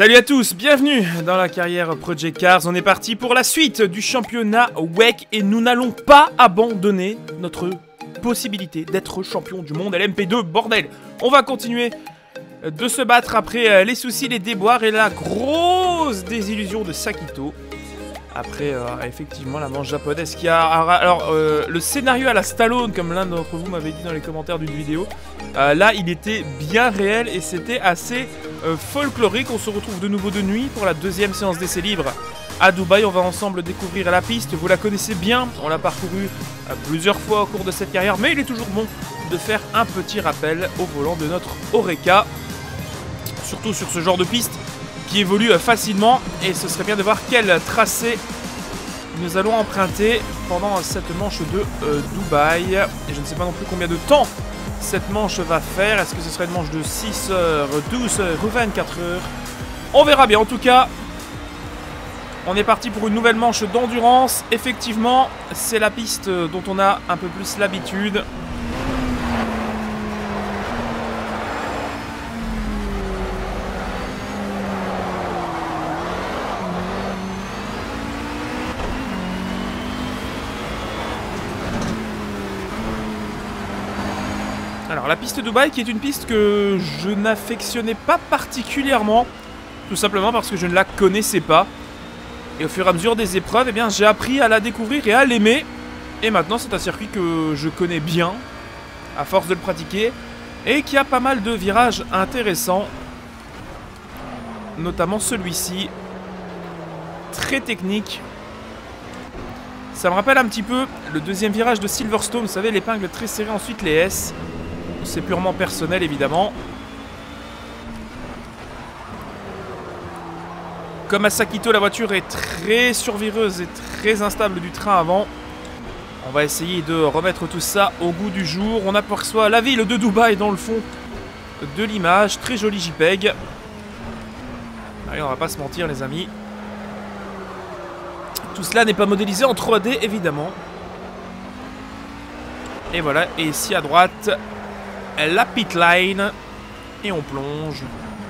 Salut à tous, bienvenue dans la carrière Project Cars. On est parti pour la suite du championnat WEC et nous n'allons pas abandonner notre possibilité d'être champion du monde LMP2, bordel. On va continuer de se battre après les soucis, les déboires et la grosse désillusion de Sakito. Après, effectivement, la manche japonaise qui a... Alors, le scénario à la Stallone, comme l'un d'entre vous m'avait dit dans les commentaires d'une vidéo, là, il était bien réel et c'était assez folklorique. On se retrouve de nouveau de nuit pour la deuxième séance d'essai libre à Dubaï. On va ensemble découvrir la piste. Vous la connaissez bien, on l'a parcourue plusieurs fois au cours de cette carrière, mais il est toujours bon de faire un petit rappel au volant de notre Oreca. Surtout sur ce genre de piste qui évolue facilement, et ce serait bien de voir quel tracé nous allons emprunter pendant cette manche de Dubaï. Et je ne sais pas non plus combien de temps cette manche va faire. Est-ce que ce serait une manche de 6 heures, 12 heures ou 24 heures? On verra bien. En tout cas, on est parti pour une nouvelle manche d'endurance. Effectivement, c'est la piste dont on a un peu plus l'habitude. Alors la piste Dubaï qui est une piste que je n'affectionnais pas particulièrement, tout simplement parce que je ne la connaissais pas. Et au fur et à mesure des épreuves, eh bien, j'ai appris à la découvrir et à l'aimer. Et maintenant c'est un circuit que je connais bien, à force de le pratiquer, et qui a pas mal de virages intéressants. Notamment celui-ci, très technique. Ça me rappelle un petit peu le deuxième virage de Silverstone, vous savez, l'épingle très serrée, ensuite les S. C'est purement personnel, évidemment. Comme à Sakito, la voiture est très survireuse et très instable du train avant. On va essayer de remettre tout ça au goût du jour. On aperçoit la ville de Dubaï dans le fond de l'image. Très joli JPEG. Allez, on va pas se mentir, les amis. Tout cela n'est pas modélisé en 3D, évidemment. Et voilà, et ici à droite... la pit line, et on plonge.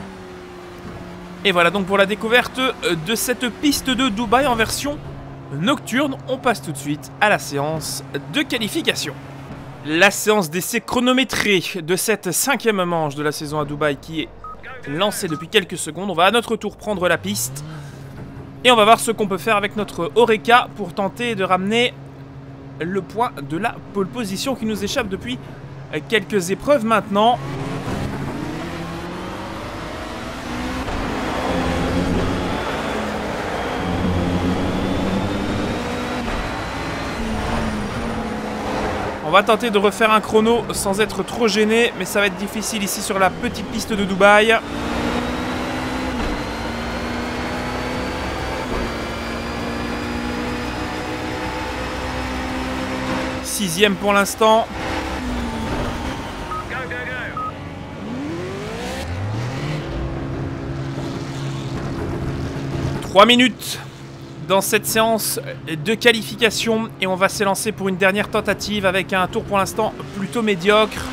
Et voilà donc pour la découverte de cette piste de Dubaï en version nocturne. On passe tout de suite à la séance de qualification. La séance d'essai chronométrée de cette cinquième manche de la saison à Dubaï qui est lancée depuis quelques secondes. On va à notre tour prendre la piste et on va voir ce qu'on peut faire avec notre Oreca pour tenter de ramener le point de la pole position qui nous échappe depuis quelques épreuves maintenant. On va tenter de refaire un chrono sans être trop gêné, mais ça va être difficile ici sur la petite piste de Dubaï. Sixième pour l'instant. 3 minutes dans cette séance de qualification et on va s'élancer pour une dernière tentative avec un tour pour l'instant plutôt médiocre.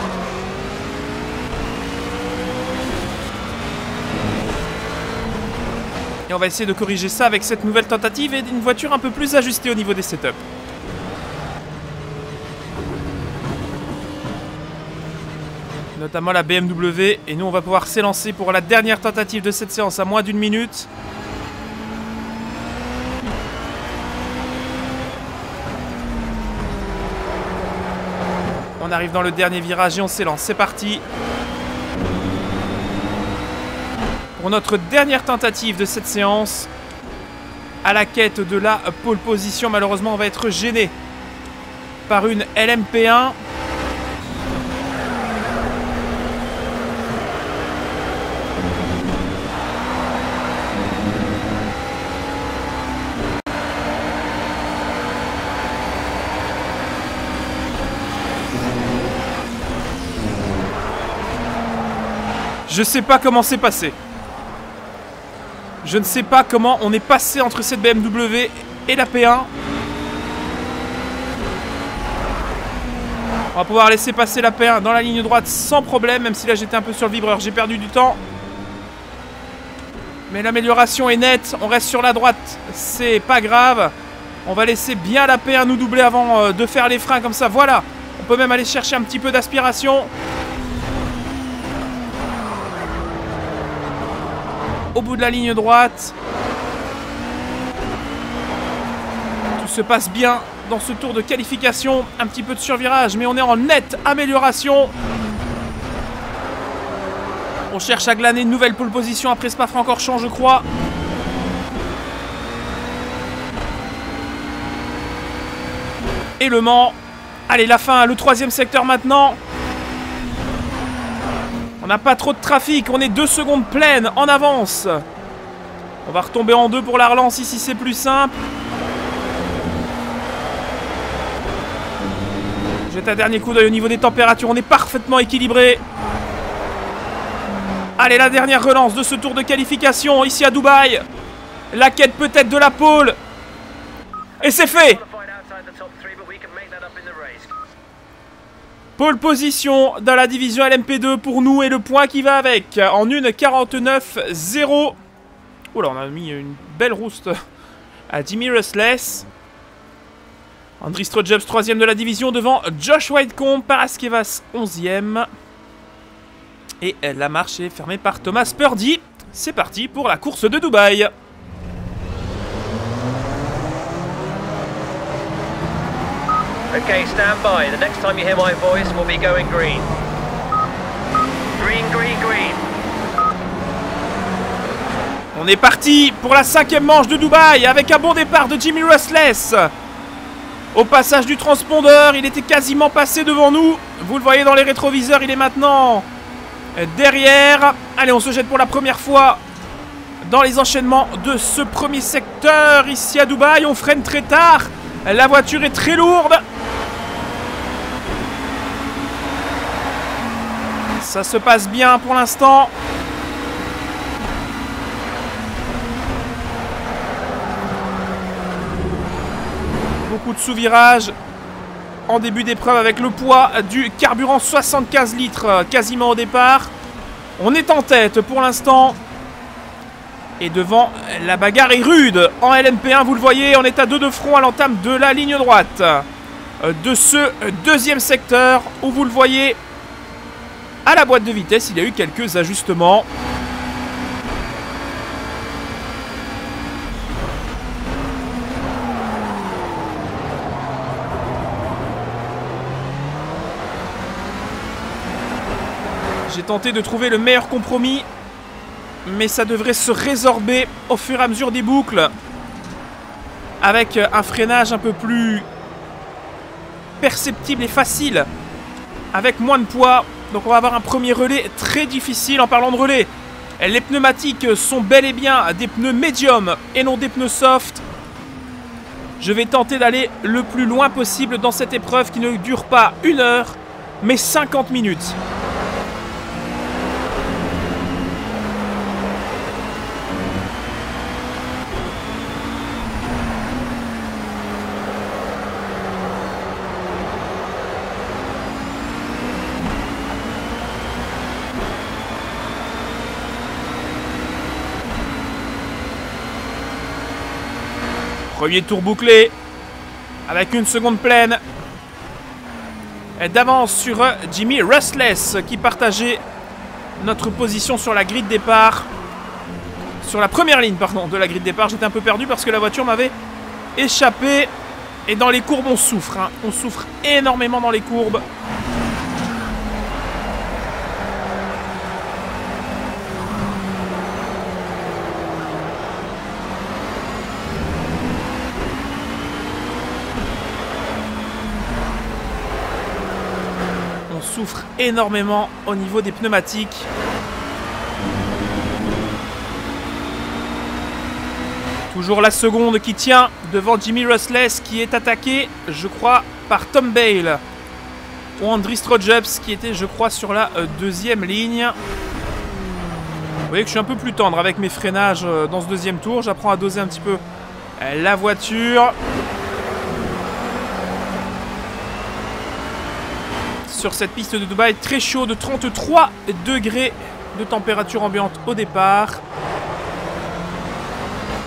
Et on va essayer de corriger ça avec cette nouvelle tentative et d'une voiture un peu plus ajustée au niveau des setups. Notamment la BMW, et nous on va pouvoir s'élancer pour la dernière tentative de cette séance à moins d'1 minute. On arrive dans le dernier virage et on s'élance, c'est parti. Pour notre dernière tentative de cette séance, à la quête de la pole position, malheureusement on va être gêné par une LMP1. Je sais pas comment c'est passé. Je ne sais pas comment on est passé entre cette BMW et la P1. On va pouvoir laisser passer la P1 dans la ligne droite sans problème, même si là j'étais un peu sur le vibreur, j'ai perdu du temps. Mais l'amélioration est nette. On reste sur la droite. C'est pas grave. On va laisser bien la P1 nous doubler avant de faire les freins comme ça. Voilà. On peut même aller chercher un petit peu d'aspiration. Au bout de la ligne droite. Tout se passe bien dans ce tour de qualification. Un petit peu de survirage, mais on est en nette amélioration. On cherche à glaner une nouvelle pole position après Spa-Francorchamps, je crois. Et Le Mans. Allez, la fin, le 3e secteur maintenant. On n'a pas trop de trafic, on est 2 secondes pleines en avance. On va retomber en 2 pour la relance ici, c'est plus simple. Jette un dernier coup d'œil au niveau des températures, on est parfaitement équilibré. Allez, la dernière relance de ce tour de qualification ici à Dubaï. La quête peut-être de la pole. Et c'est fait. Pole position dans la division LMP2 pour nous et le point qui va avec. En 1:49.0. Oula, on a mis une belle rouste à Jimmy Russless. Andris Strojeps 3e de la division devant Josh Whitecomb, Paraskevas 11e. Et la marche est fermée par Thomas Purdy. C'est parti pour la course de Dubaï. Okay, stand by. The next time you hear my voice, we'll be going green. Green, green, green. On est parti pour la 5e manche de Dubaï avec un bon départ de Jimmy Russless. Au passage du transpondeur, il était quasiment passé devant nous. Vous le voyez dans les rétroviseurs, il est maintenant derrière. Allez, on se jette pour la première fois dans les enchaînements de ce premier secteur ici à Dubaï. On freine très tard. La voiture est très lourde. Ça se passe bien pour l'instant. Beaucoup de sous-virages en début d'épreuve avec le poids du carburant 75 litres quasiment au départ. On est en tête pour l'instant. Et devant, la bagarre est rude en LMP1, vous le voyez, on est à 2 de front à l'entame de la ligne droite de ce 2e secteur où vous le voyez, à la boîte de vitesse, il y a eu quelques ajustements. J'ai tenté de trouver le meilleur compromis, mais ça devrait se résorber au fur et à mesure des boucles, avec un freinage un peu plus perceptible et facile, avec moins de poids. Donc on va avoir un premier relais très difficile. En parlant de relais, les pneumatiques sont bel et bien des pneus médium et non des pneus soft. Je vais tenter d'aller le plus loin possible dans cette épreuve qui ne dure pas 1 heure, mais 50 minutes. Premier tour bouclé, avec 1 seconde pleine d'avance sur Jimmy Russless qui partageait notre position sur la grille de départ. Sur la première ligne, pardon, de la grille de départ. J'étais un peu perdu parce que la voiture m'avait échappé. Et dans les courbes, on souffre. Hein. On souffre énormément dans les courbes. Souffre énormément au niveau des pneumatiques. Toujours la seconde qui tient devant Jimmy Russless qui est attaqué, je crois, par Tom Bale ou Andris Strojeps qui était, je crois, sur la 2e ligne. Vous voyez que je suis un peu plus tendre avec mes freinages dans ce 2e tour. J'apprends à doser un petit peu la voiture. Sur cette piste de Dubaï, très chaud, de 33 degrés de température ambiante au départ.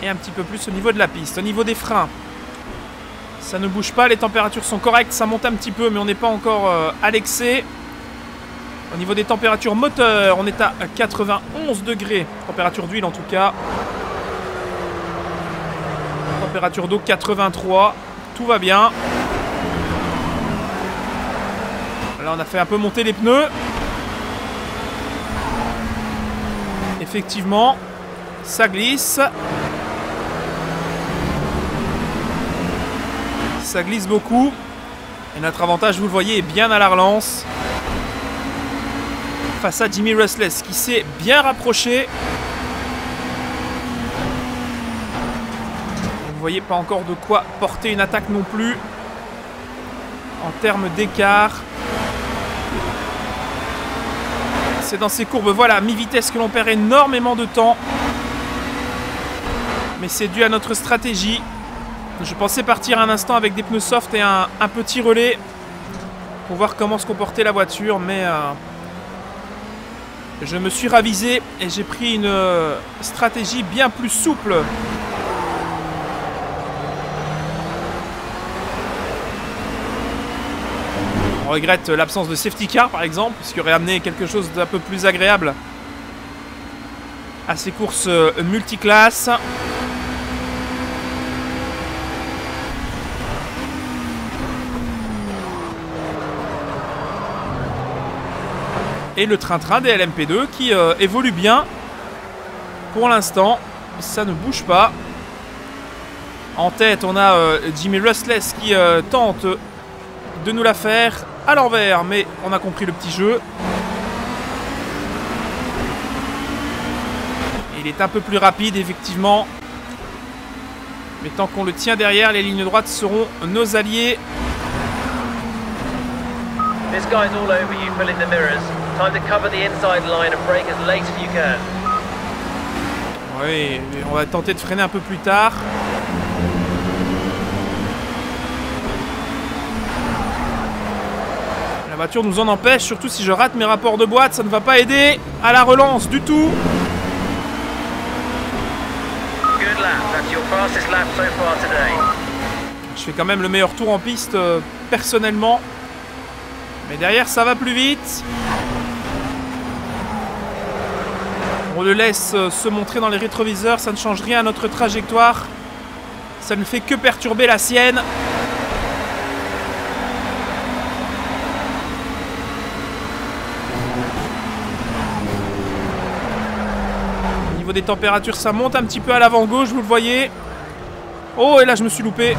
et un petit peu plus au niveau de la piste. Au niveau des freins, ça ne bouge pas, les températures sont correctes, ça monte un petit peu mais on n'est pas encore à l'excès. Au niveau des températures moteur, on est à 91 degrés, température d'huile en tout cas. Température d'eau 83, tout va bien. Là on a fait un peu monter les pneus. Effectivement, ça glisse. Ça glisse beaucoup. Et notre avantage, vous le voyez, est bien à la relance. Face à Jimmy Restless qui s'est bien rapproché. Vous voyez, pas encore de quoi porter une attaque non plus. En termes d'écart. C'est dans ces courbes, voilà, mi-vitesse que l'on perd énormément de temps. Mais c'est dû à notre stratégie. Je pensais partir un instant avec des pneus soft et un petit relais pour voir comment se comportait la voiture, mais je me suis ravisé et j'ai pris une stratégie bien plus souple. On regrette l'absence de safety car par exemple, ce qui aurait amené quelque chose d'un peu plus agréable à ces courses multiclasses. Et le train-train des LMP2 qui évolue bien. Pour l'instant, ça ne bouge pas. En tête, on a Jimmy Restless qui tente de nous la faire à l'envers, mais on a compris le petit jeu. Il est un peu plus rapide, effectivement. Mais tant qu'on le tient derrière, les lignes droites seront nos alliés. This guy's all over you, pulling the mirrors. Time to cover the inside line and brake as late as you can. Oui, on va tenter de freiner un peu plus tard. La voiture nous en empêche, surtout si je rate mes rapports de boîte, ça ne va pas aider à la relance du tout. Good lap, that's your fastest lap so far today. Je fais quand même le meilleur tour en piste personnellement. Mais derrière ça va plus vite. On le laisse se montrer dans les rétroviseurs, ça ne change rien à notre trajectoire. Ça ne fait que perturber la sienne. Au niveau des températures, ça monte un petit peu à l'avant-gauche, vous le voyez. Oh, et là je me suis loupé.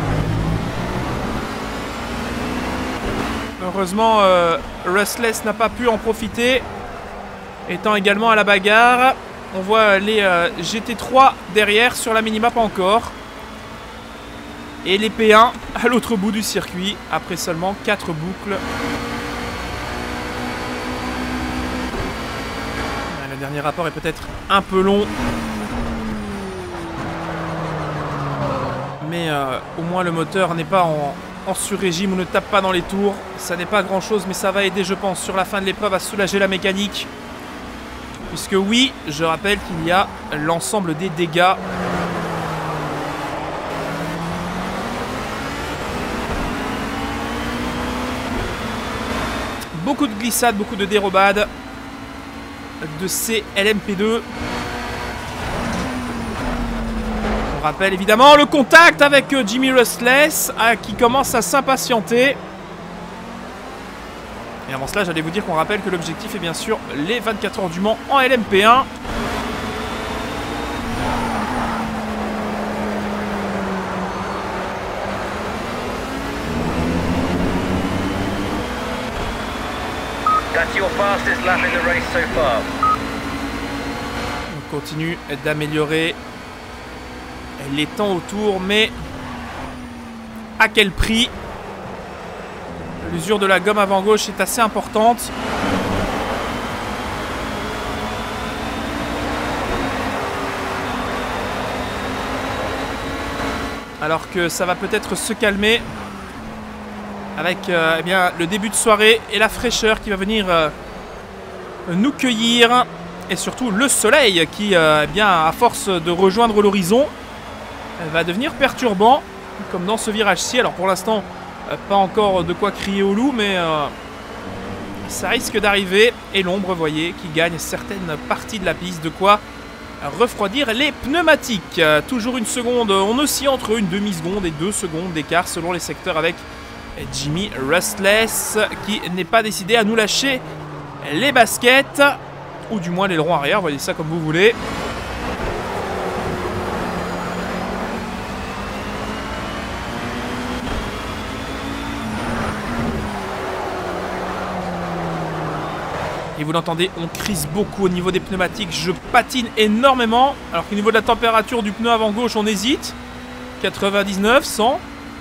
Heureusement, Restless n'a pas pu en profiter. Étant également à la bagarre. On voit les GT3 derrière, sur la minimap encore. Et les P1 à l'autre bout du circuit, après seulement 4 boucles. Le dernier rapport est peut-être un peu long. Mais au moins le moteur n'est pas en sur-régime ou ne tape pas dans les tours. Ça n'est pas grand-chose, mais ça va aider, je pense, sur la fin de l'épreuve à soulager la mécanique. Puisque oui, je rappelle qu'il y a l'ensemble des dégâts. Beaucoup de glissades, beaucoup de dérobades de ces LMP2. On rappelle évidemment le contact avec Jimmy Restless qui commence à s'impatienter. Et avant cela, j'allais vous dire qu'on rappelle que l'objectif est bien sûr les 24 heures du Mans en LMP1. That's your fastest lap in the race so far. On continue d'améliorer les temps autour, mais à quel prix? L'usure de la gomme avant gauche est assez importante. Alors que ça va peut-être se calmer avec eh bien, le début de soirée et la fraîcheur qui va venir nous cueillir. Et surtout le soleil qui, eh bien, à force de rejoindre l'horizon, va devenir perturbant, comme dans ce virage-ci. Alors pour l'instant, pas encore de quoi crier au loup, mais ça risque d'arriver. Et l'ombre, vous voyez, qui gagne certaines parties de la piste, de quoi refroidir les pneumatiques. Toujours une seconde, on oscille entre une demi-seconde et 2 secondes d'écart selon les secteurs avec Jimmy Rustless qui n'est pas décidé à nous lâcher les baskets, ou du moins l'aileron arrière, voyez ça comme vous voulez. Et vous l'entendez, on crise beaucoup au niveau des pneumatiques. Je patine énormément. Alors qu'au niveau de la température du pneu avant gauche, on hésite. 99, 100.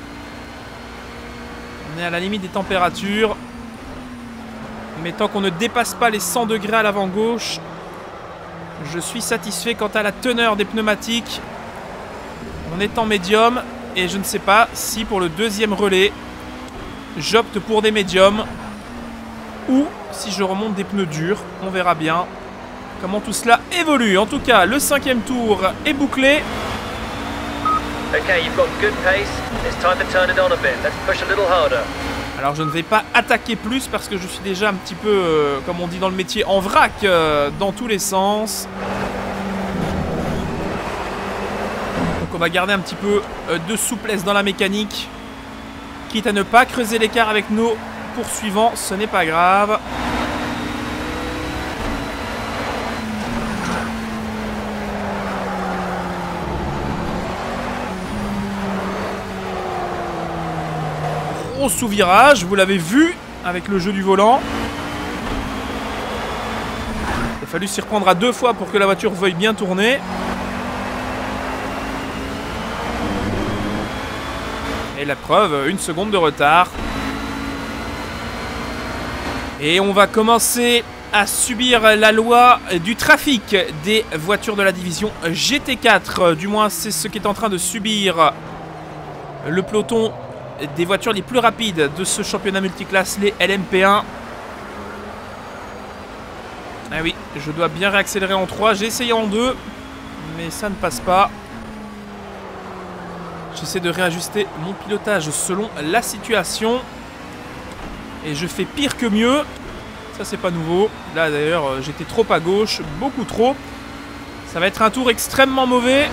On est à la limite des températures. Mais tant qu'on ne dépasse pas les 100 degrés à l'avant gauche, je suis satisfait quant à la teneur des pneumatiques. On est en médium. Et je ne sais pas si pour le deuxième relais, j'opte pour des médiums. Ou si je remonte des pneus durs, on verra bien comment tout cela évolue. En tout cas, le 5e tour est bouclé. Alors je ne vais pas attaquer plus parce que je suis déjà un petit peu, comme on dit dans le métier, en vrac dans tous les sens. Donc on va garder un petit peu de souplesse dans la mécanique, quitte à ne pas creuser l'écart avec nos poursuivants, ce n'est pas grave. Gros sous-virage, vous l'avez vu avec le jeu du volant. Il a fallu s'y reprendre à 2 fois pour que la voiture veuille bien tourner. Et la preuve, 1 seconde de retard. Et on va commencer à subir la loi du trafic des voitures de la division GT4. Du moins, c'est ce qu'est en train de subir le peloton des voitures les plus rapides de ce championnat multiclasse, les LMP1. Ah oui, je dois bien réaccélérer en 3. J'ai essayé en 2, mais ça ne passe pas. J'essaie de réajuster mon pilotage selon la situation. Et je fais pire que mieux. Ça, c'est pas nouveau. Là, d'ailleurs, j'étais trop à gauche. Beaucoup trop. Ça va être un tour extrêmement mauvais.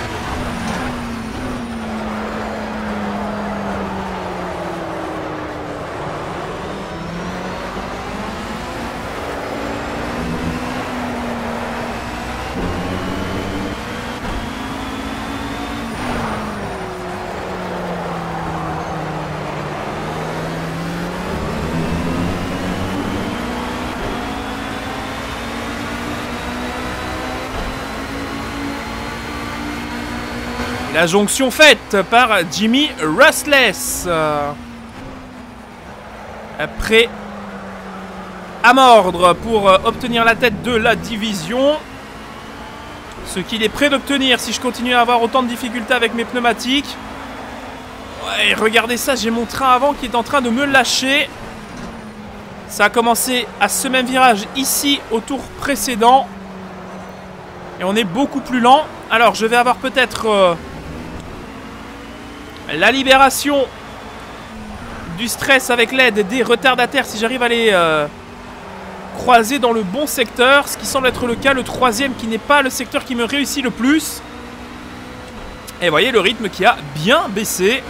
La jonction faite par Jimmy Rustless. Prêt à mordre pour obtenir la tête de la division. Ce qu'il est prêt d'obtenir si je continue à avoir autant de difficultés avec mes pneumatiques. Ouais, regardez ça, j'ai mon train avant qui est en train de me lâcher. Ça a commencé à ce même virage ici au tour précédent. Et on est beaucoup plus lent. Alors je vais avoir peut-être... la libération du stress avec l'aide des retardataires si j'arrive à les croiser dans le bon secteur, ce qui semble être le cas, le 3e qui n'est pas le secteur qui me réussit le plus. Et vous voyez le rythme qui a bien baissé.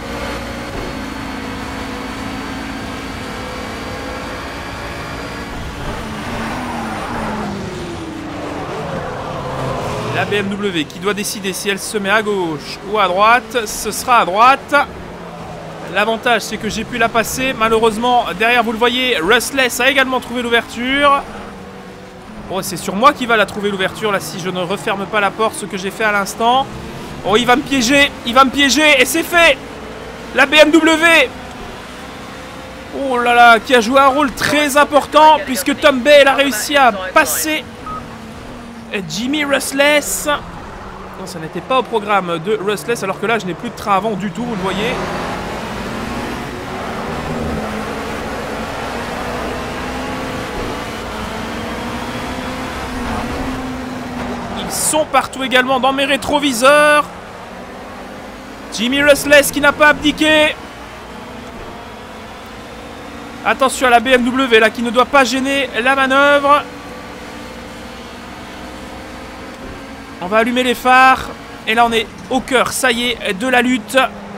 La BMW qui doit décider si elle se met à gauche ou à droite. Ce sera à droite. L'avantage, c'est que j'ai pu la passer. Malheureusement, derrière, vous le voyez, Rustless a également trouvé l'ouverture. Bon, c'est sur moi qu'il va la trouver l'ouverture, là, si je ne referme pas la porte, ce que j'ai fait à l'instant. Oh, il va me piéger. Il va me piéger. Et c'est fait. La BMW. Oh là là, qui a joué un rôle très important, puisque Tom Bale a réussi à passer Jimmy Rustless. Non, ça n'était pas au programme de Rustless, alors que là, je n'ai plus de train avant du tout, vous le voyez. Ils sont partout également dans mes rétroviseurs. Jimmy Russless qui n'a pas abdiqué. Attention à la BMW là qui ne doit pas gêner la manœuvre. On va allumer les phares. Et là on est au cœur, ça y est, de la lutte.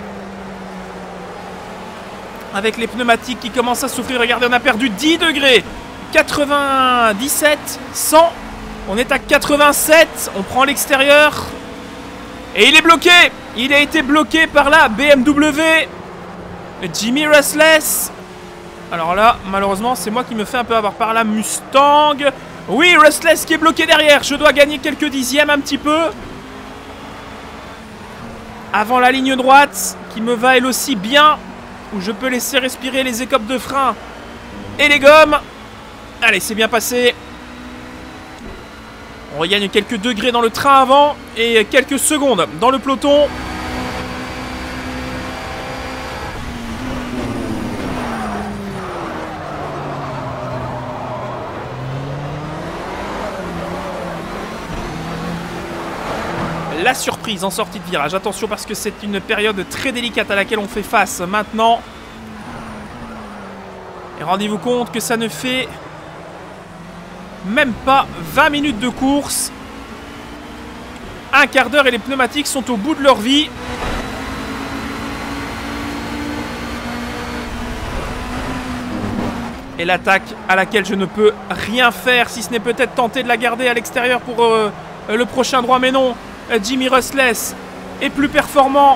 Avec les pneumatiques qui commencent à souffrir. Regardez, on a perdu 10 degrés. 97, 100. On est à 87. On prend l'extérieur. Et il est bloqué. Il a été bloqué par la BMW. Jimmy Russless. Alors là, malheureusement, c'est moi qui me fais un peu avoir par la Mustang. Oui, Russless qui est bloqué derrière. Je dois gagner quelques dixièmes un petit peu. Avant la ligne droite, qui me va elle aussi bien. Où je peux laisser respirer les écopes de frein et les gommes. Allez, c'est bien passé. On regagne quelques degrés dans le train avant et quelques secondes dans le peloton. La surprise en sortie de virage. Attention parce que c'est une période très délicate à laquelle on fait face maintenant. Et rendez-vous compte que ça ne fait même pas 20 minutes de course. Un quart d'heure et les pneumatiques sont au bout de leur vie. Et l'attaque à laquelle je ne peux rien faire, si ce n'est peut-être tenter de la garder à l'extérieur pour le prochain droit, mais non. Jimmy Russless est plus performant.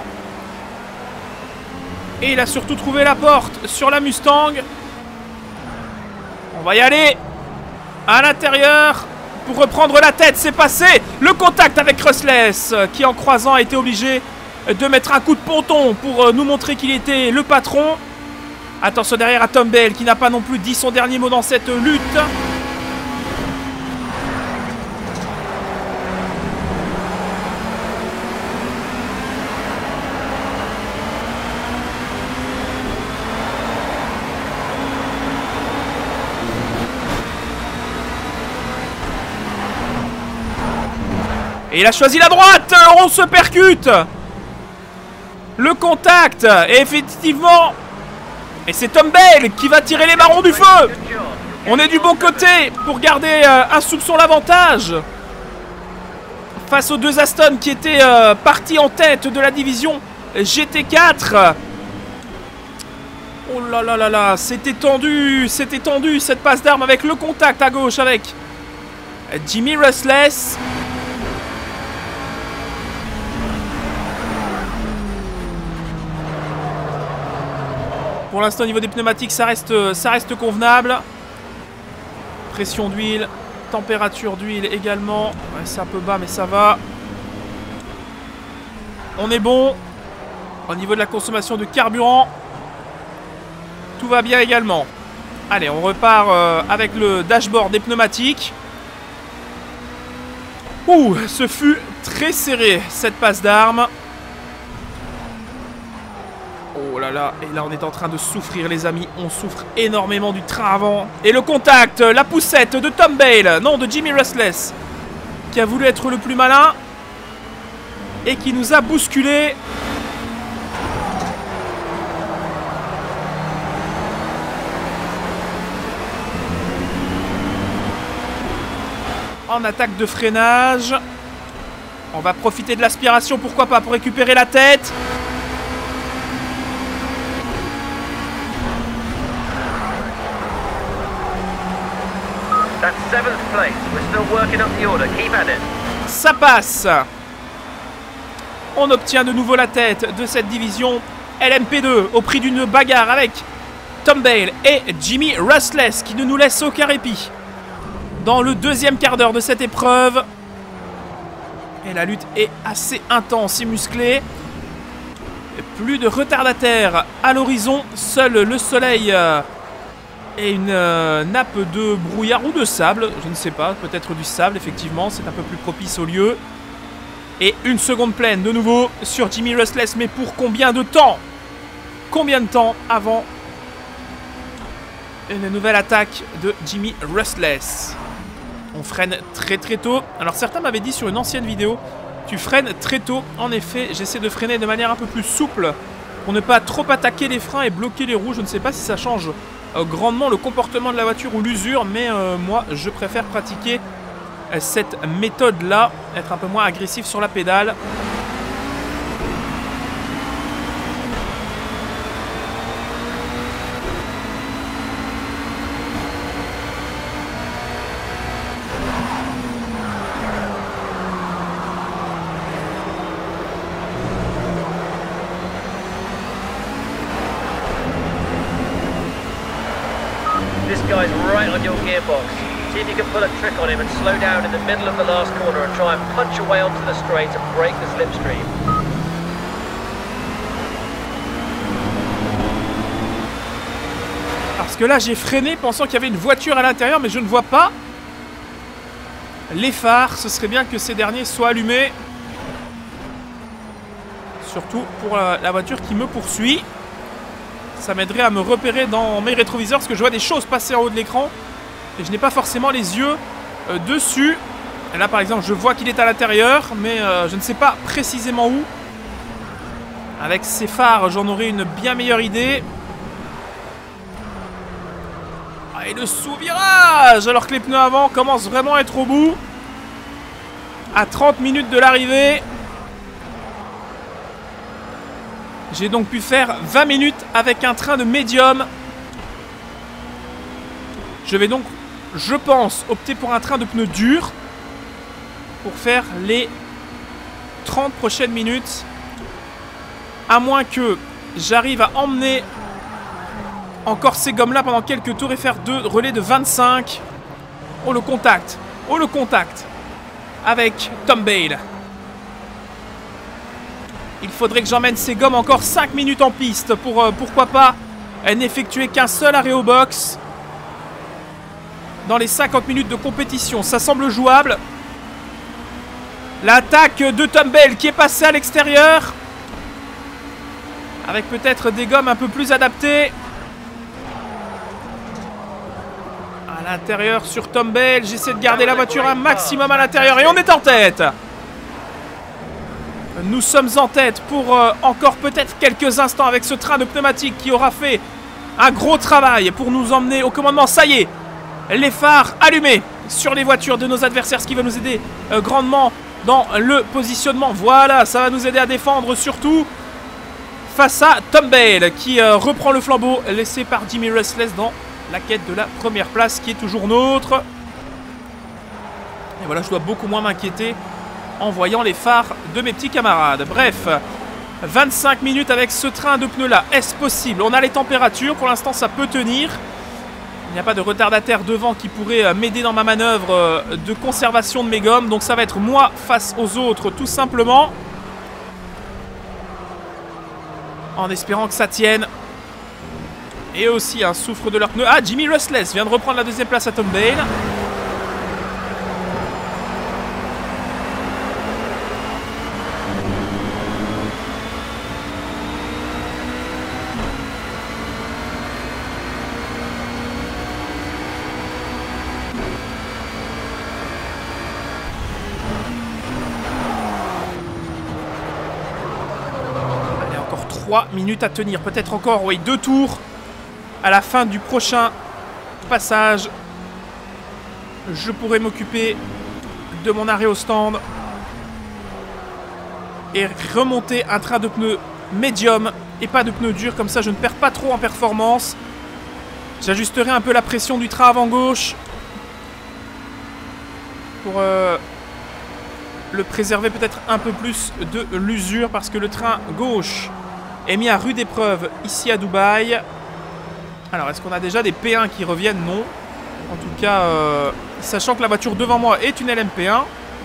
Et il a surtout trouvé la porte sur la Mustang. On va y aller à l'intérieur pour reprendre la tête. C'est passé. Le contact avec Russless qui en croisant a été obligé de mettre un coup de ponton pour nous montrer qu'il était le patron. Attention derrière à Tom Bale qui n'a pas non plus dit son dernier mot dans cette lutte. Et il a choisi la droite. On se percute. Le contact. Et effectivement. Et c'est Tom Bale qui va tirer les marrons du feu. On est du bon côté pour garder un soupçon l'avantage. Face aux deux Aston qui étaient partis en tête de la division GT4. Oh là là là là. C'était tendu cette passe d'armes avec le contact à gauche avec Jimmy Russless. Pour l'instant, au niveau des pneumatiques, ça reste convenable. Pression d'huile, température d'huile également. Ouais, c'est un peu bas, mais ça va. On est bon. Au niveau de la consommation de carburant, tout va bien également. Allez, on repart avec le dashboard des pneumatiques. Ouh, ce fut très serré, cette passe d'armes. Oh là là, et là on est en train de souffrir les amis, on souffre énormément du train avant. Et le contact, la poussette de Tom Bale, non de Jimmy Russless, qui a voulu être le plus malin et qui nous a bousculé. En attaque de freinage. On va profiter de l'aspiration, pourquoi pas, pour récupérer la tête. Ça passe. On obtient de nouveau la tête de cette division LMP2 au prix d'une bagarre avec Tom Bale et Jimmy Russless qui ne nous laisse aucun répit dans le deuxième quart d'heure de cette épreuve. Et la lutte est assez intense et musclée. Plus de retardataires à l'horizon. Seul le soleil et une nappe de brouillard ou de sable, je ne sais pas, peut-être du sable, effectivement, c'est un peu plus propice au lieu. Et une seconde pleine de nouveau sur Jimmy Russless, mais pour combien de temps? Combien de temps avant une nouvelle attaque de Jimmy Russless? On freine très très tôt. Alors certains m'avaient dit sur une ancienne vidéo Tu freines très tôt. En effet, j'essaie de freiner de manière un peu plus souple pour ne pas trop attaquer les freins et bloquer les roues. Je ne sais pas si ça change grandement le comportement de la voiture ou l'usure, mais moi, je préfère pratiquer cette méthode-là, être un peu moins agressif sur la pédale. This guy's right on your gearbox. See if you can pull a trick on him and slow down in the middle of the last corner and try and punch away onto the straight and break the slipstream. Parce que là, j'ai freiné pensant qu'il y avait une voiture à l'intérieur, mais je ne vois pas les phares. Ce serait bien que ces derniers soient allumés. Surtout pour la voiture qui me poursuit. Ça m'aiderait à me repérer dans mes rétroviseurs parce que je vois des choses passer en haut de l'écran et je n'ai pas forcément les yeux dessus. Et là par exemple je vois qu'il est à l'intérieur mais je ne sais pas précisément où. Avec ces phares j'en aurai une bien meilleure idée. Ah, et le sous-virage alors que les pneus avant commencent vraiment à être au bout. À 30 minutes de l'arrivée. J'ai donc pu faire 20 minutes avec un train de médium. Je vais donc, je pense, opter pour un train de pneus durs pour faire les 30 prochaines minutes. À moins que j'arrive à emmener encore ces gommes-là pendant quelques tours et faire 2 relais de 25. Oh le contact. Oh le contact. Avec Tom Bale. Il faudrait que j'emmène ces gommes encore 5 minutes en piste pour, pourquoi pas, n'effectuer qu'un seul arrêt au box. Dans les 50 minutes de compétition, ça semble jouable. L'attaque de Tom Bale qui est passé à l'extérieur. Avec peut-être des gommes un peu plus adaptées. À l'intérieur sur Tom Bale, j'essaie de garder la voiture un maximum à l'intérieur et on est en tête. Nous sommes en tête pour encore peut-être quelques instants avec ce train de pneumatique qui aura fait un gros travail pour nous emmener au commandement. Ça y est, les phares allumés sur les voitures de nos adversaires, ce qui va nous aider grandement dans le positionnement. Voilà, ça va nous aider à défendre surtout face à Tom Bale qui reprend le flambeau laissé par Jimmy Restless dans la quête de la première place qui est toujours nôtre. Et voilà, je dois beaucoup moins m'inquiéter en voyant les phares de mes petits camarades. Bref, 25 minutes avec ce train de pneus là. Est-ce possible? On a les températures, pour l'instant ça peut tenir. Il n'y a pas de retardataire devant qui pourrait m'aider dans ma manœuvre de conservation de mes gommes. Donc ça va être moi face aux autres tout simplement. En espérant que ça tienne. Et aussi un souffle de leurs pneus. Ah, Jimmy Restless vient de reprendre la deuxième place à Tom Bale. Allez, encore 3 minutes à tenir. Peut-être encore, oui, 2 tours. À la fin du prochain passage, je pourrai m'occuper de mon arrêt au stand et remonter un train de pneus médium et pas de pneus durs. Comme ça, je ne perds pas trop en performance. J'ajusterai un peu la pression du train avant gauche pour le préserver peut-être un peu plus de l'usure parce que le train gauche est mis à rude épreuve ici à Dubaï. Alors, est-ce qu'on a déjà des P1 qui reviennent? Non. En tout cas, sachant que la voiture devant moi est une LMP1.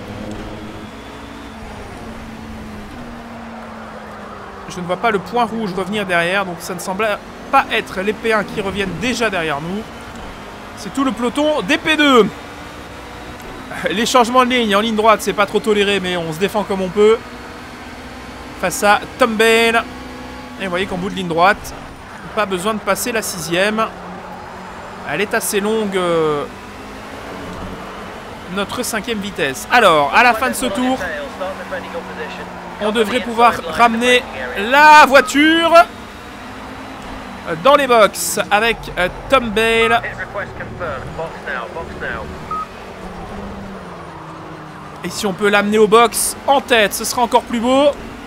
Je ne vois pas le point rouge revenir derrière, donc ça ne semble pas être les P1 qui reviennent déjà derrière nous. C'est tout le peloton des P2. Les changements de ligne en ligne droite, c'est pas trop toléré, mais on se défend comme on peut. Face à Tom Bale. Et vous voyez qu'en bout de ligne droite, pas besoin de passer la 6ème. Elle est assez longue, notre 5ème vitesse. Alors, à la fin de ce tour, On devrait pouvoir ramener la voiture dans les box avec Tom Bale. Et si on peut l'amener au box en tête, ce sera encore plus beau.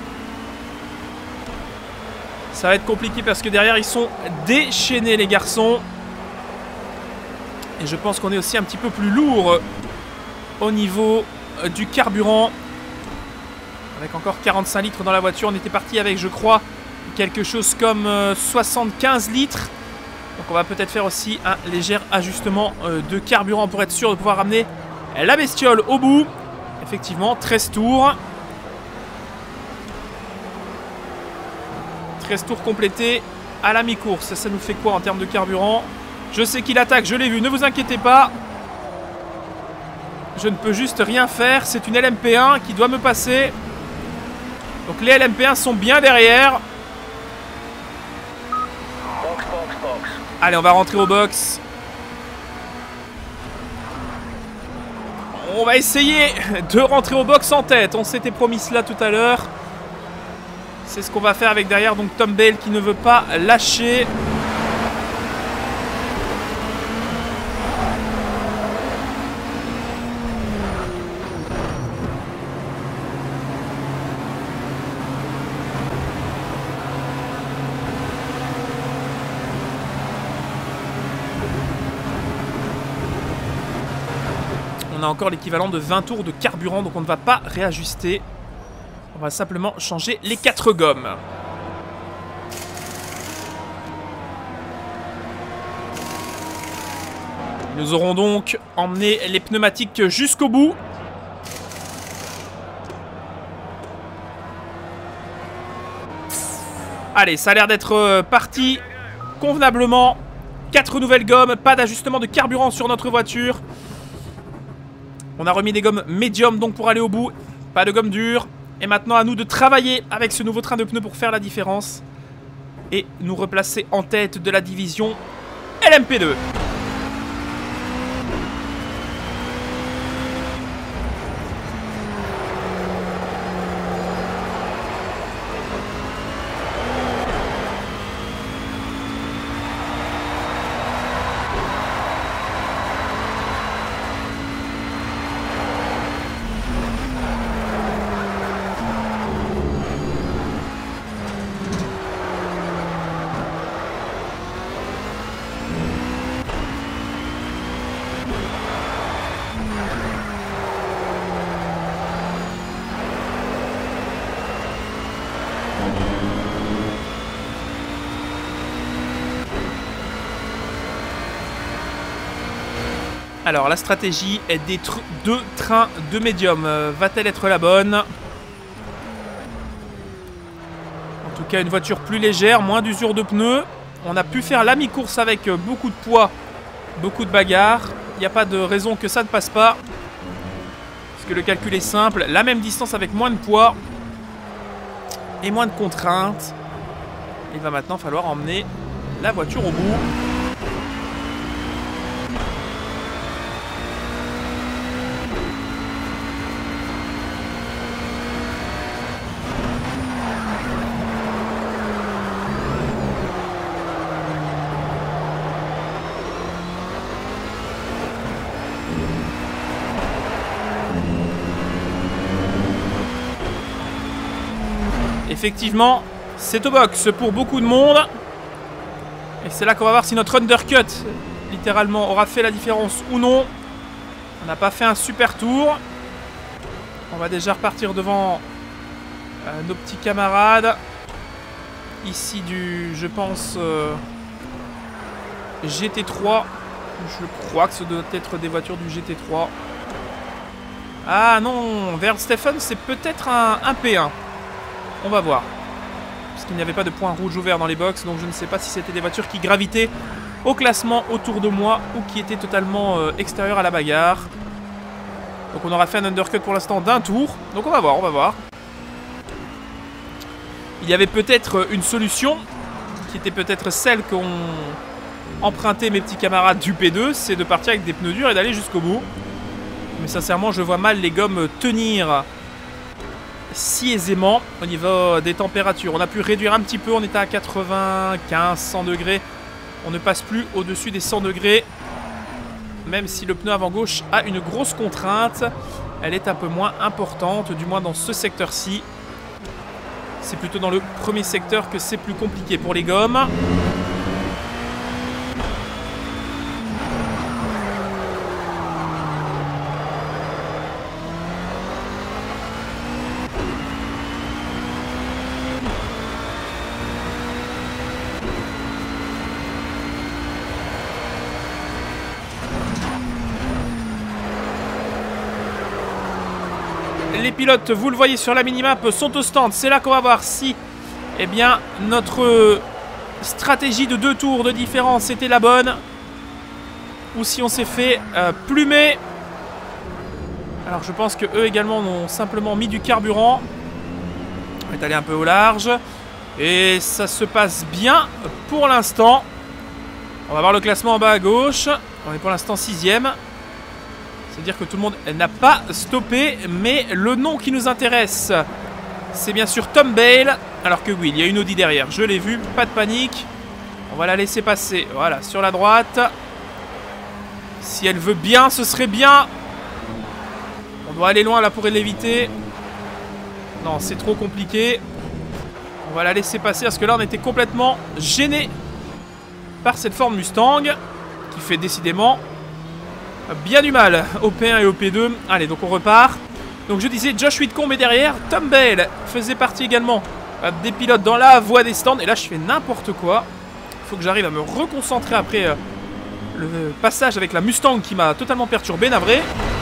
Ça va être compliqué parce que derrière, ils sont déchaînés, les garçons. Et je pense qu'on est aussi un petit peu plus lourd au niveau du carburant. Avec encore 45 litres dans la voiture. On était parti avec, je crois, quelque chose comme 75 litres. Donc on va peut-être faire aussi un léger ajustement de carburant pour être sûr de pouvoir ramener la bestiole au bout. Effectivement, 13 tours. 13 tours complétés à la mi-course. Ça nous fait quoi en termes de carburant? Je sais qu'il attaque, je l'ai vu, ne vous inquiétez pas. Je ne peux juste rien faire. C'est une LMP1 qui doit me passer. Donc les LMP1 sont bien derrière. Allez, on va rentrer au box. On va essayer de rentrer au box en tête. On s'était promis cela tout à l'heure. C'est ce qu'on va faire avec derrière donc Tom Bale qui ne veut pas lâcher. On a encore l'équivalent de 20 tours de carburant, donc on ne va pas réajuster. On va simplement changer les 4 gommes. Nous aurons donc emmené les pneumatiques jusqu'au bout. Allez, ça a l'air d'être parti convenablement. 4 nouvelles gommes, pas d'ajustement de carburant sur notre voiture. On a remis des gommes médium donc pour aller au bout. Pas de gomme dure. Et maintenant à nous de travailler avec ce nouveau train de pneus pour faire la différence. Et nous replacer en tête de la division LMP2. Alors, la stratégie est des 2 trains de médium. Va-t-elle être la bonne? En tout cas, une voiture plus légère, moins d'usure de pneus. On a pu faire la mi-course avec beaucoup de poids, beaucoup de bagarres. Il n'y a pas de raison que ça ne passe pas. Parce que le calcul est simple. La même distance avec moins de poids et moins de contraintes. Il va maintenant falloir emmener la voiture au bout. Effectivement, c'est au box pour beaucoup de monde. Et c'est là qu'on va voir si notre undercut, littéralement, aura fait la différence ou non. On n'a pas fait un super tour. On va déjà repartir devant nos petits camarades. Ici du, je pense, GT3. Je crois que ce doit être des voitures du GT3. Ah non, Verstappen, c'est peut-être un P1. On va voir. Parce qu'il n'y avait pas de point rouge ouvert dans les box. Donc je ne sais pas si c'était des voitures qui gravitaient au classement autour de moi. Ou qui étaient totalement extérieures à la bagarre. Donc on aura fait un undercut pour l'instant d'un tour. Donc on va voir, on va voir. Il y avait peut-être une solution. Qui était peut-être celle qu'ont emprunté mes petits camarades du P2. C'est de partir avec des pneus durs et d'aller jusqu'au bout. Mais sincèrement je vois mal les gommes tenir si aisément au niveau des températures. On a pu réduire un petit peu, on était à 95, 100 degrés. On ne passe plus au-dessus des 100 degrés. Même si le pneu avant gauche a une grosse contrainte, elle est un peu moins importante, du moins dans ce secteur-ci. C'est plutôt dans le premier secteur que c'est plus compliqué pour les gommes. Les pilotes, vous le voyez sur la minimap, sont au stand. C'est là qu'on va voir si eh bien, notre stratégie de 2 tours de différence était la bonne. Ou si on s'est fait plumer. Alors je pense que eux également ont simplement mis du carburant. On est allé un peu au large. Et ça se passe bien pour l'instant. On va voir le classement en bas à gauche. On est pour l'instant 6ème. C'est-à-dire que tout le monde n'a pas stoppé, mais le nom qui nous intéresse, c'est bien sûr Tom Bale. Alors que oui, il y a une Audi derrière, je l'ai vu, pas de panique. On va la laisser passer, voilà, sur la droite. Si elle veut bien, ce serait bien. On doit aller loin là pour l'éviter. Non, c'est trop compliqué. On va la laisser passer parce que là, on était complètement gêné par cette Ford Mustang qui fait décidément bien du mal au P1 et au P2. Allez, donc on repart. Donc je disais, Josh Whitcomb est derrière. Tom Bale faisait partie également des pilotes dans la voie des stands. Et là, je fais n'importe quoi. Il faut que j'arrive à me reconcentrer après le passage avec la Mustang qui m'a totalement perturbé, navré.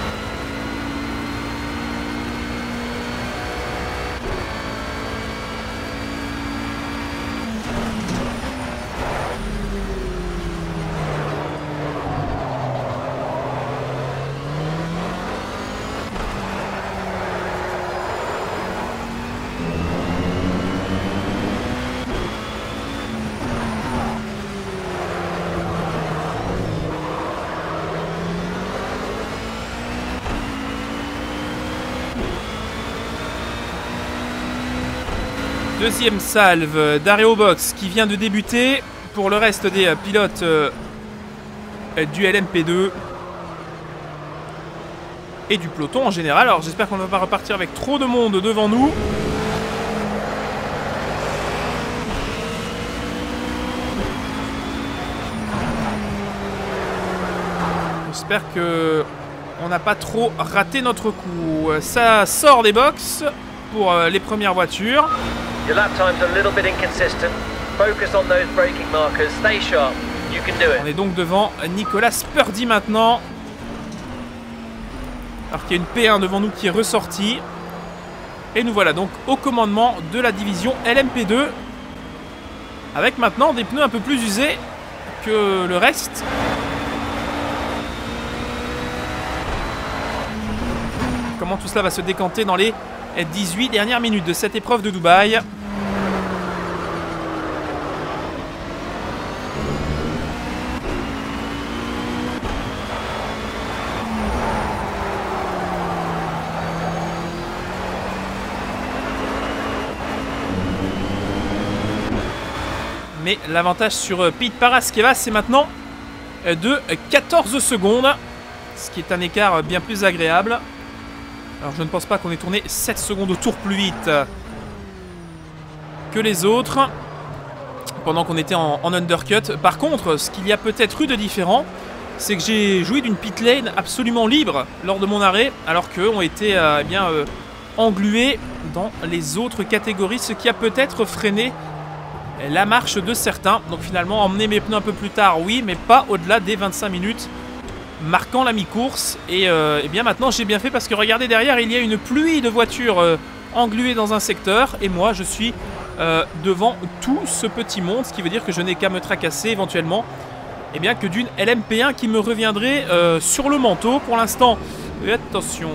Deuxième salve d'arrêt au box qui vient de débuter pour le reste des pilotes du LMP2 et du peloton en général. Alors j'espère qu'on ne va pas repartir avec trop de monde devant nous. J'espère que on n'a pas trop raté notre coup. Ça sort des box pour les premières voitures. Your lap time's a little bit inconsistent. Focus on those braking markers. Stay sharp. You can do it. On est donc devant Nicolas Purdy maintenant. Alors qu'il y a une P1 devant nous qui est ressortie. Et nous voilà donc au commandement de la division LMP2. Avec maintenant des pneus un peu plus usés que le reste. Comment tout cela va se décanter dans les 18 dernières minutes de cette épreuve de Dubaï. Mais l'avantage sur Pete Paraskevas, c'est maintenant de 14 secondes. Ce qui est un écart bien plus agréable. Alors je ne pense pas qu'on ait tourné 7 secondes au tour plus vite que les autres pendant qu'on était en undercut. Par contre, ce qu'il y a peut-être eu de différent, c'est que j'ai joué d'une pit lane absolument libre lors de mon arrêt, alors qu'eux ont été englués dans les autres catégories, ce qui a peut-être freiné la marche de certains. Donc finalement, emmener mes pneus un peu plus tard, oui, mais pas au-delà des 25 minutes. Marquant la mi-course et bien maintenant j'ai bien fait parce que regardez derrière, il y a une pluie de voitures engluées dans un secteur et moi je suis devant tout ce petit monde, ce qui veut dire que je n'ai qu'à me tracasser éventuellement et bien que d'une LMP1 qui me reviendrait sur le manteau. Pour l'instant, attention,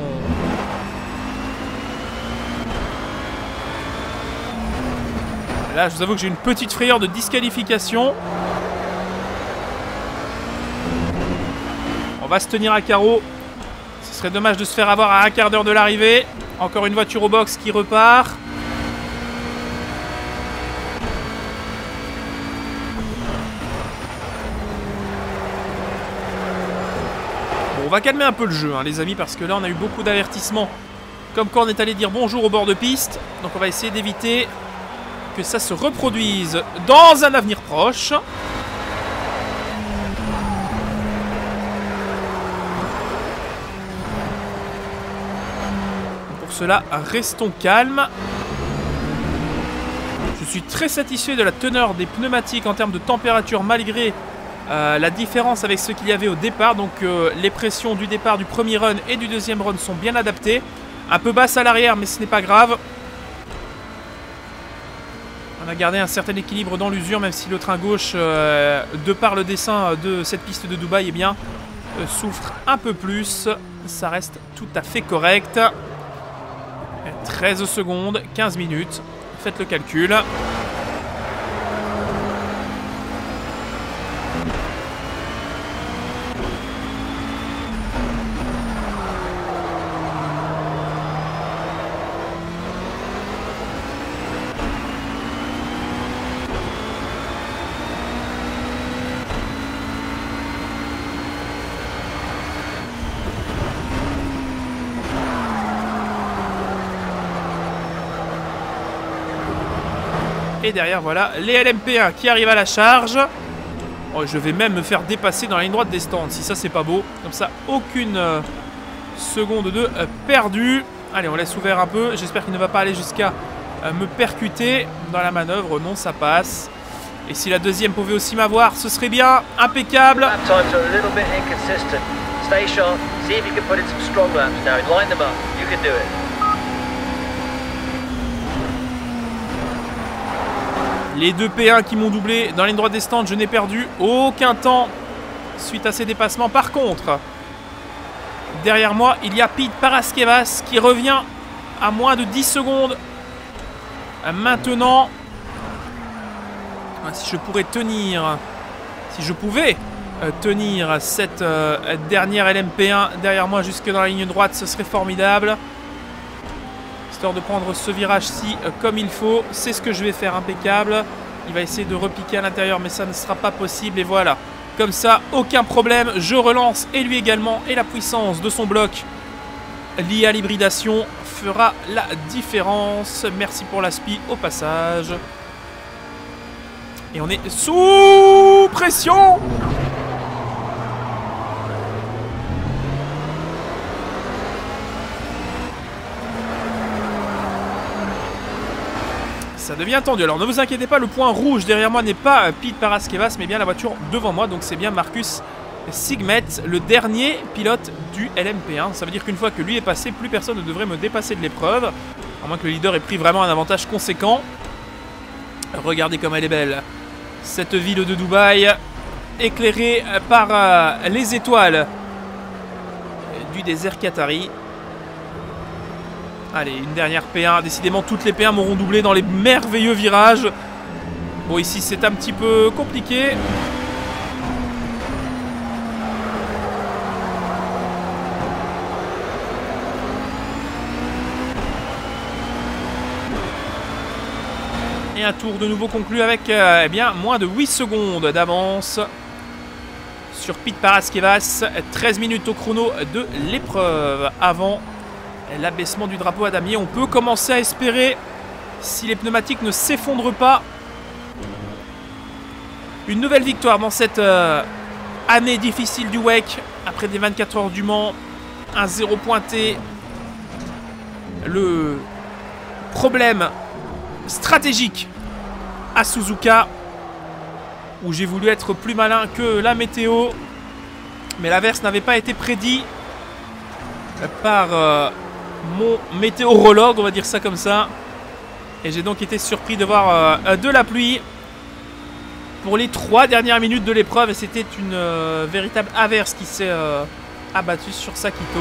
là je vous avoue que j'ai une petite frayeur de disqualification. On va se tenir à carreau. Ce Ce serait dommage de se faire avoir à un quart d'heure de l'arrivée. Encore une voiture au box qui repart. Bon, on va calmer un peu le jeu, hein, les amis, parce que là, on a eu beaucoup d'avertissements. Comme quand on est allé dire bonjour au bord de piste. Donc on va essayer d'éviter que ça se reproduise dans un avenir proche. Pour cela, restons calmes. Je suis très satisfait de la teneur des pneumatiques en termes de température malgré la différence avec ce qu'il y avait au départ. Donc les pressions du départ du premier run et du deuxième run sont bien adaptées. Un peu basse à l'arrière, mais ce n'est pas grave. On a gardé un certain équilibre dans l'usure, même si le train gauche, de par le dessin de cette piste de Dubaï, eh bien, souffre un peu plus. Ça reste tout à fait correct. 13 secondes, 15 minutes. Faites le calcul. Et derrière, voilà, les LMP1 qui arrivent à la charge. Oh, je vais même me faire dépasser dans la ligne droite des stands. Si ça, c'est pas beau. Comme ça, aucune seconde de perdue. Allez, on laisse ouvert un peu. J'espère qu'il ne va pas aller jusqu'à me percuter dans la manœuvre. Non, ça passe. Et si la deuxième pouvait aussi m'avoir, ce serait bien. Impeccable. Les deux P1 qui m'ont doublé dans la ligne droite des stands, je n'ai perdu aucun temps suite à ces dépassements. Par contre, derrière moi, il y a Pete Paraskevas qui revient à moins de 10 secondes. Maintenant, si je pourrais tenir, si je pouvais tenir cette dernière LMP1 derrière moi jusque dans la ligne droite, ce serait formidable. Histoire de prendre ce virage-ci comme il faut. C'est ce que je vais faire, impeccable. Il va essayer de repiquer à l'intérieur, mais ça ne sera pas possible. Et voilà, comme ça, aucun problème. Je relance, et lui également. Et la puissance de son bloc lié à l'hybridation fera la différence. Merci pour l'aspi au passage. Et on est sous pression. Ça devient tendu. Alors ne vous inquiétez pas, le point rouge derrière moi n'est pas Pete Paraskevas, mais bien la voiture devant moi. Donc c'est bien Marcus Sigmet, le dernier pilote du LMP1. Ça veut dire qu'une fois que lui est passé, plus personne ne devrait me dépasser de l'épreuve. À moins que le leader ait pris vraiment un avantage conséquent. Regardez comme elle est belle. Cette ville de Dubaï, éclairée par les étoiles du désert qatari. Allez, une dernière P1. Décidément, toutes les P1 m'auront doublé dans les merveilleux virages. Bon, ici, c'est un petit peu compliqué. Et un tour de nouveau conclu avec eh bien, moins de 8 secondes d'avance sur Pete Paraskevas. 13 minutes au chrono de l'épreuve avant l'abaissement du drapeau à damier. On peut commencer à espérer, si les pneumatiques ne s'effondrent pas, une nouvelle victoire dans cette année difficile du WEC. Après des 24 heures du Mans, un 0 pointé. Le problème stratégique à Suzuka, où j'ai voulu être plus malin que la météo. Mais l'averse n'avait pas été prédit par mon météorologue, on va dire ça comme ça. Et j'ai donc été surpris de voir de la pluie pour les 3 dernières minutes de l'épreuve. Et c'était une véritable averse qui s'est abattue sur Sakito.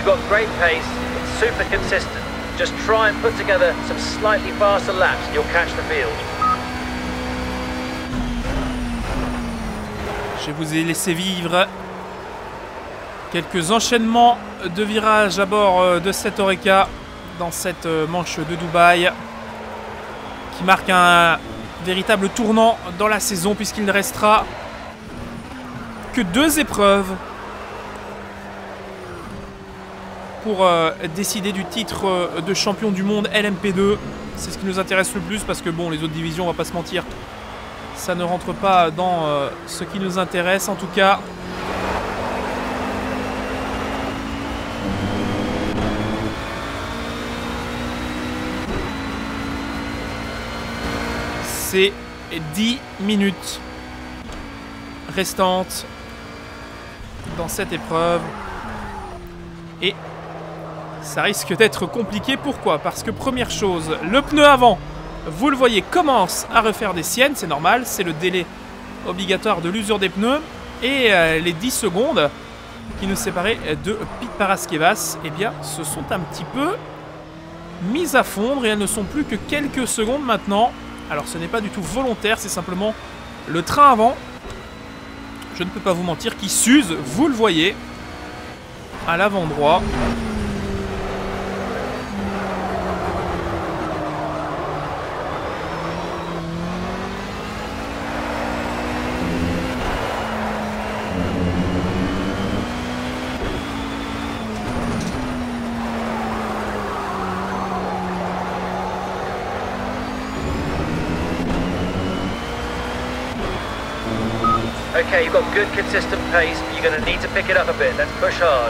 You've got great pace, it's super consistent. Just try and put together some slightly faster laps and you'll catch the field. Je vous ai laissé vivre quelques enchaînements de virages à bord de cette Oreca dans cette manche de Dubaï qui marque un véritable tournant dans la saison puisqu'il ne restera que 2 épreuves pour décider du titre de champion du monde LMP2. C'est ce qui nous intéresse le plus parce que bon, les autres divisions, on va pas se mentir, ça ne rentre pas dans ce qui nous intéresse en tout cas. C'est 10 minutes restantes dans cette épreuve. Et ça risque d'être compliqué. Pourquoi? Parce que première chose, le pneu avant, vous le voyez, commence à refaire des siennes. C'est normal, c'est le délai obligatoire de l'usure des pneus. Et les 10 secondes qui nous séparaient de Pete Paraskevas, eh bien, se sont un petit peu mises à fondre. Et elles ne sont plus que quelques secondes maintenant. Alors ce n'est pas du tout volontaire, c'est simplement le train avant, je ne peux pas vous mentir, qui s'use, vous le voyez, à l'avant droit. Okay, you've got good consistent pace, but you're going to need to pick it up a bit. Let's push hard.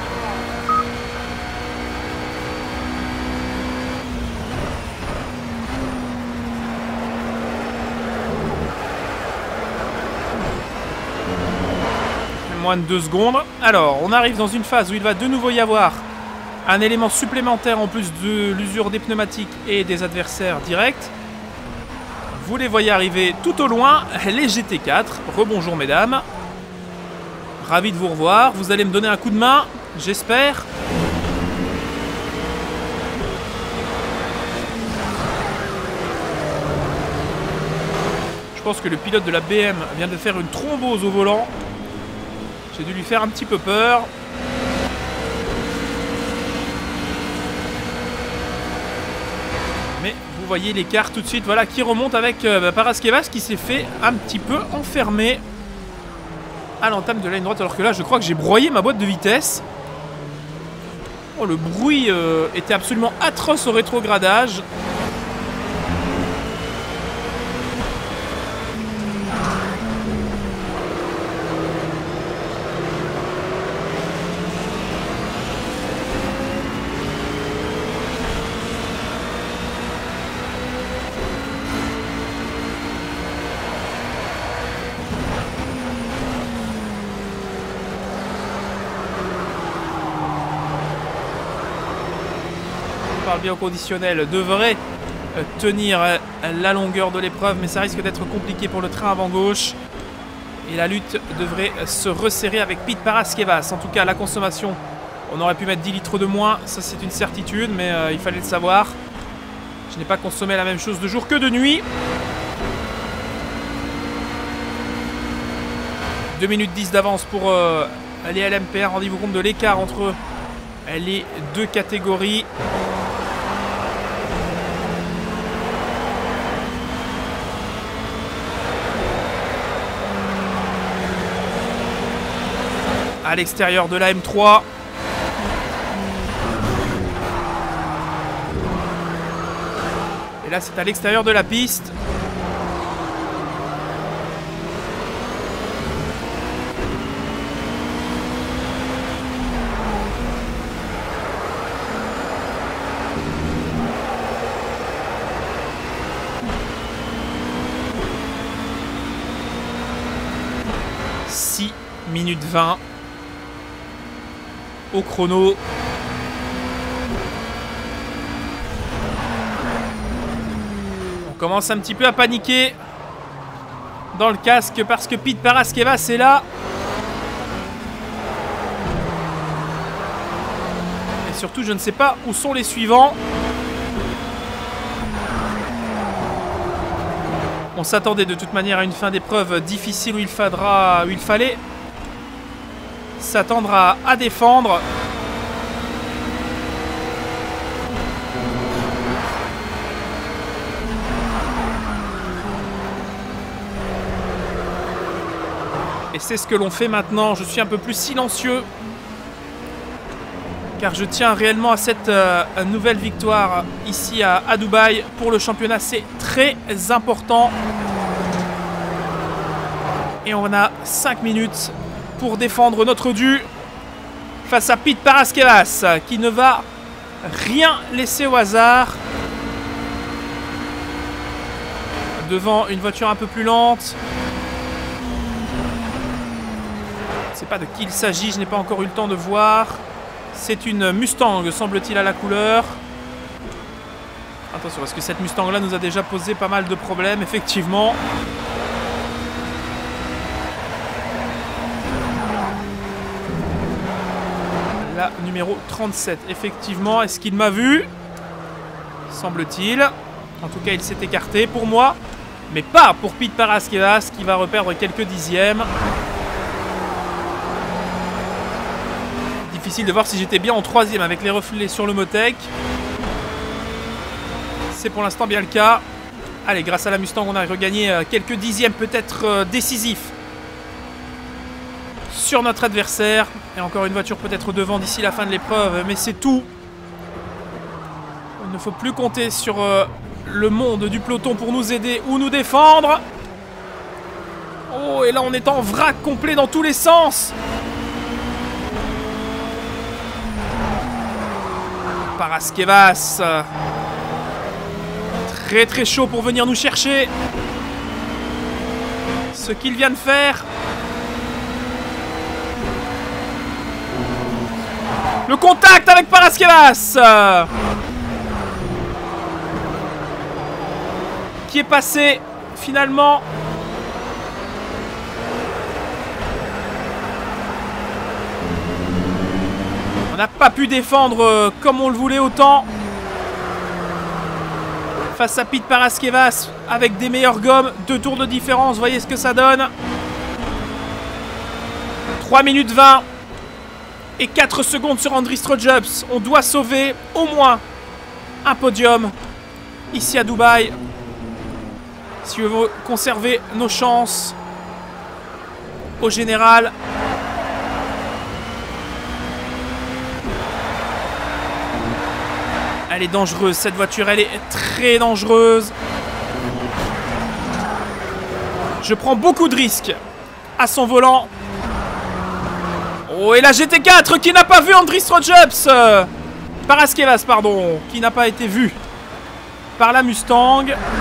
Moins de 2 secondes. Alors, on arrive dans une phase où il va de nouveau y avoir un élément supplémentaire en plus de l'usure des pneumatiques et des adversaires directs. Vous les voyez arriver tout au loin, les GT4. Rebonjour mesdames. Ravi de vous revoir. Vous allez me donner un coup de main, j'espère. Je pense que le pilote de la BM vient de faire une thrombose au volant. J'ai dû lui faire un petit peu peur. Mais vous voyez l'écart tout de suite, voilà, qui remonte avec Paraskevas qui s'est fait un petit peu enfermer à l'entame de la ligne droite. Alors que là, je crois que j'ai broyé ma boîte de vitesse. Oh, le bruit était absolument atroce au rétrogradage. Bien au conditionnel devrait tenir la longueur de l'épreuve, mais ça risque d'être compliqué pour le train avant gauche et la lutte devrait se resserrer avec Pete Paraskevas. En tout cas, la consommation, on aurait pu mettre 10 litres de moins, ça c'est une certitude, mais il fallait le savoir. Je n'ai pas consommé la même chose de jour que de nuit. 2 minutes 10 d'avance pour les LMP1. Rendez-vous compte de l'écart entre les deux catégories. À l'extérieur de la M3. Et là, c'est à l'extérieur de la piste. Minute 20 au chrono. On commence un petit peu à paniquer dans le casque parce que Pete Paraskevas est là. Et surtout, je ne sais pas où sont les suivants. On s'attendait de toute manière à une fin d'épreuve difficile où il fallait s'attendre à défendre. Et c'est ce que l'on fait maintenant. Je suis un peu plus silencieux. Car je tiens réellement à cette nouvelle victoire ici à Dubaï. Pour le championnat, c'est très important. Et on a 5 minutes pour défendre notre dû face à Pete Paraskevas, qui ne va rien laisser au hasard. Devant une voiture un peu plus lente. Je ne sais pas de qui il s'agit, je n'ai pas encore eu le temps de voir. C'est une Mustang, semble-t-il, à la couleur. Attention, parce que cette Mustang-là nous a déjà posé pas mal de problèmes, effectivement. La numéro 37, effectivement. Est-ce qu'il m'a vu? Semble-t-il. En tout cas, il s'est écarté pour moi. Mais pas pour Pete Paraskevas, qui va reperdre quelques dixièmes. Difficile de voir si j'étais bien en 3e avec les reflets sur le Motec. C'est pour l'instant bien le cas. Allez, grâce à la Mustang, on a regagné quelques dixièmes peut-être décisifs sur notre adversaire. Et encore une voiture peut-être devant d'ici la fin de l'épreuve, mais c'est tout. Il ne faut plus compter sur le monde du peloton pour nous aider ou nous défendre. Oh, et là on est en vrac complet dans tous les sens. Paraskevas, très très chaud pour venir nous chercher. Ce qu'il vient de faire. Le contact avec Paraskevas, qui est passé finalement. On n'a pas pu défendre comme on le voulait autant face à Pete Paraskevas avec des meilleures gommes, 2 tours de différence, voyez ce que ça donne. 3 minutes 20 et 4 secondes sur Andris Strojups. On doit sauver au moins un podium ici à Dubaï si on veut conserver nos chances au général. Elle est dangereuse, cette voiture, elle est très dangereuse. Je prends beaucoup de risques à son volant. Oh, et la GT4 qui n'a pas vu Andris Strojups. Paraskevas, pardon, qui n'a pas été vu par la Mustang.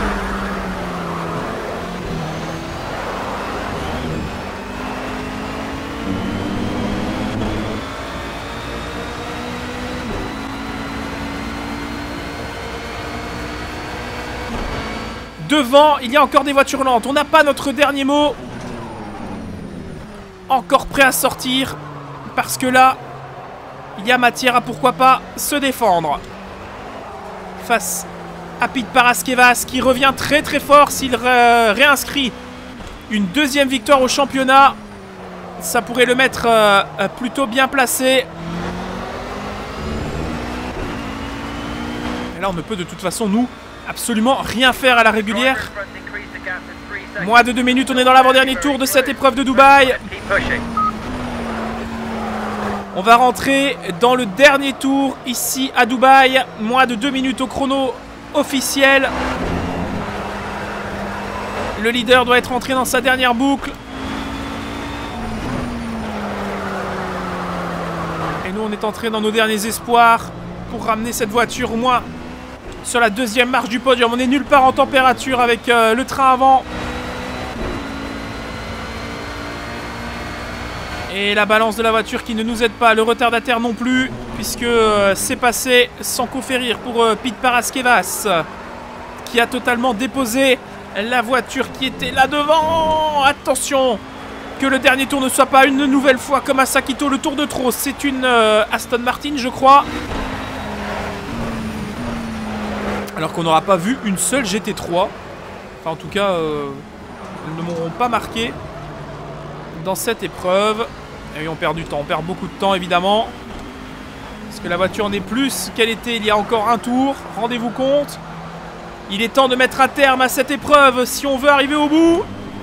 Devant, il y a encore des voitures lentes. On n'a pas notre dernier mot. Encore prêt à sortir. Parce que là, il y a matière à pourquoi pas se défendre. Face à Pete Paraskevas qui revient très très fort s'il réinscrit une 2e victoire au championnat. Ça pourrait le mettre plutôt bien placé. Et là, on ne peut de toute façon, nous, absolument rien faire à la régulière. Moins de 2 minutes, on est dans l'avant-dernier tour de cette épreuve de Dubaï. On va rentrer dans le dernier tour ici à Dubaï. Moins de 2 minutes au chrono officiel. Le leader doit être entré dans sa dernière boucle. Et nous, on est entré dans nos derniers espoirs pour ramener cette voiture au moins sur la 2e marche du podium. On est nulle part en température avec le train avant. Et la balance de la voiture qui ne nous aide pas. Le retardataire non plus, puisque c'est passé sans coup férir pour Pete Paraskevas, qui a totalement déposé la voiture qui était là devant. Attention que le dernier tour ne soit pas une nouvelle fois comme à Sakito le tour de trop. C'est une Aston Martin, je crois. Alors qu'on n'aura pas vu une seule GT3. Enfin, en tout cas, ils ne m'auront pas marqué dans cette épreuve. Et oui, on perd du temps. On perd beaucoup de temps, évidemment. Parce que la voiture n'est plus qu'elle était il y a encore un tour. Rendez-vous compte. Il est temps de mettre un terme à cette épreuve si on veut arriver au bout.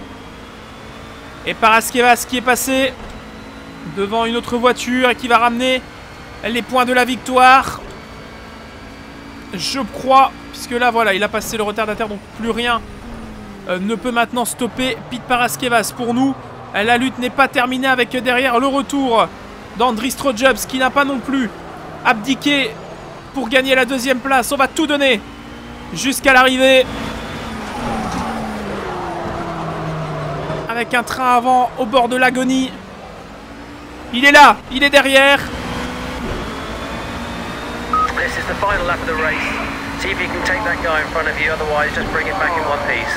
Et Paraskevas qui est passé devant une autre voiture et qui va ramener les points de la victoire. Je crois, puisque là, voilà, il a passé le retardataire, donc plus rien ne peut maintenant stopper Pete Paraskevas. Pour nous, la lutte n'est pas terminée avec derrière le retour d'Andris Strojups qui n'a pas non plus abdiqué pour gagner la deuxième place. On va tout donner jusqu'à l'arrivée. Avec un train avant au bord de l'agonie. Il est là, il est derrière. This is the final lap of the race. See if you can take that guy in front of you, otherwise just bring it back in one piece.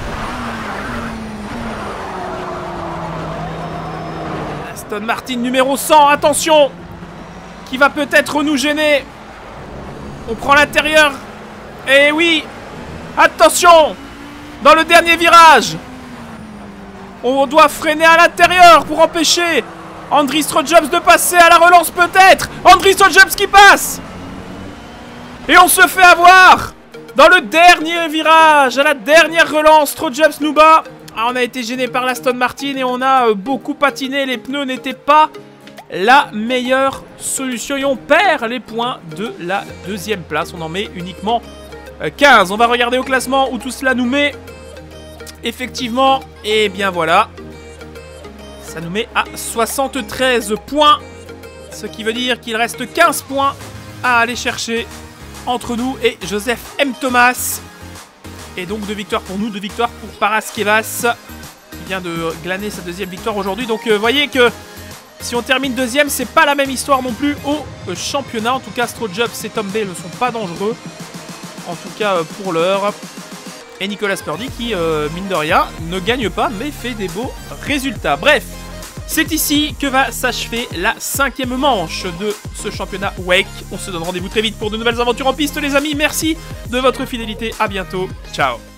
Aston Martin numéro 100, attention, qui va peut-être nous gêner. On prend l'intérieur. Et oui, attention, dans le dernier virage. On doit freiner à l'intérieur pour empêcher Andris Strojups de passer à la relance peut-être. Andris Strojups qui passe. Et on se fait avoir dans le dernier virage, à la dernière relance. Strojups nous bat. Ah, on a été gêné par l'Aston Martin et on a beaucoup patiné. Les pneus n'étaient pas la meilleure solution. Et on perd les points de la deuxième place. On en met uniquement 15. On va regarder au classement où tout cela nous met. Effectivement, et bien voilà. Ça nous met à 73 points. Ce qui veut dire qu'il reste 15 points à aller chercher entre nous et Joseph M. Thomas. Et donc 2 victoires pour nous, 2 victoires pour Paraskevas, qui vient de glaner sa deuxième victoire aujourd'hui. Donc vous voyez que si on termine deuxième, c'est pas la même histoire non plus au championnat. En tout cas, Strojups et Tom Bay ne sont pas dangereux. En tout cas pour l'heure. Et Nicolas Purdy qui, mine de rien, ne gagne pas mais fait des beaux résultats. Bref, c'est ici que va s'achever la 5e manche de ce championnat WEC. On se donne rendez-vous très vite pour de nouvelles aventures en piste les amis. Merci de votre fidélité, à bientôt, ciao.